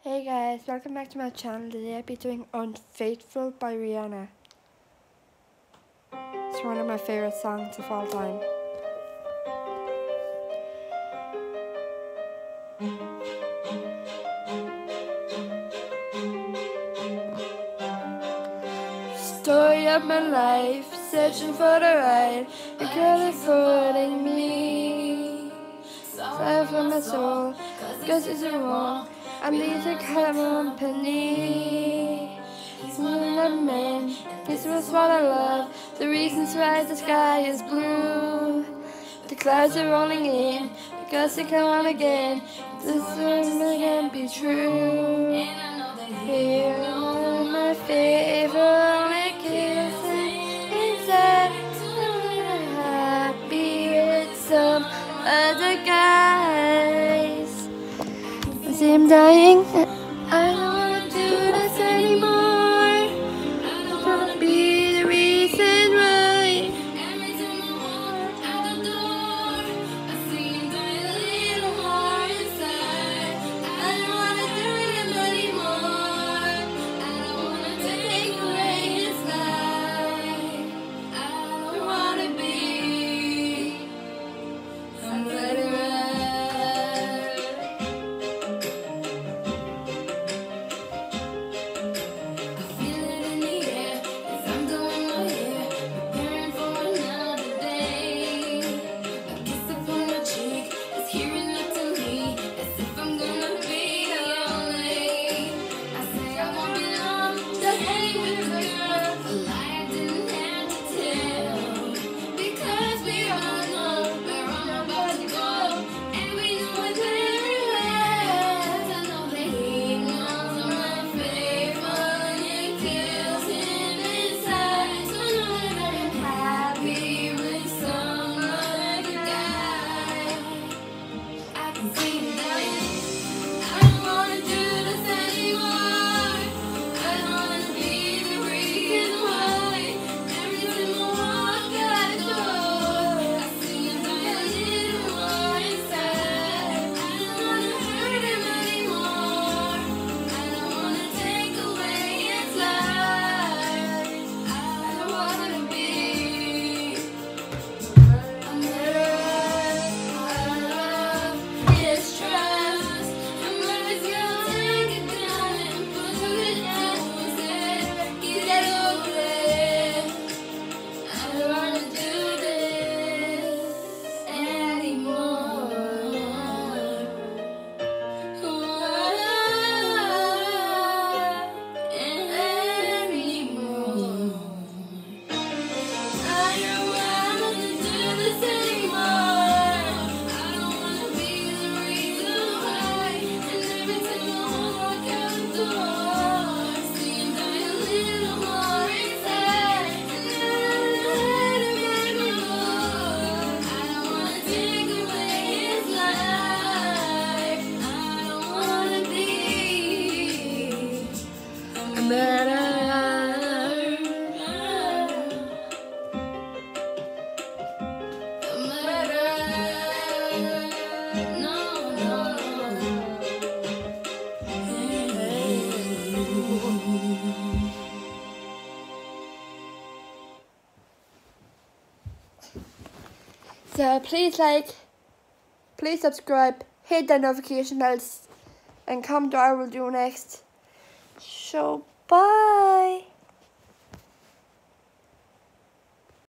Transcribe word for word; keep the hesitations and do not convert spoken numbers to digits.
Hey guys, welcome back to my channel. Today I'll be doing Unfaithful by Rihanna. It's one of my favourite songs of all time. Story of my life, searching for the right, the girl is hurting me. Sorry for my soul, cause it's wrong. I need to company. He's more than a man, he's just what I love. The reasons why the sky is blue. The clouds are rolling in, because they come on again. This can't be true. Here are my favorite kisses inside. I'm happy with some other guys. I see him dying. I don't wanna do this anymore. I don't wanna be the reason why. Every time I walk out the door, I see him die a little more inside. I don't wanna do it anymore. I don't wanna take away his life. I don't wanna be a murderer. So please like, please subscribe, hit the notification bells, and comment what I will do next. So bye.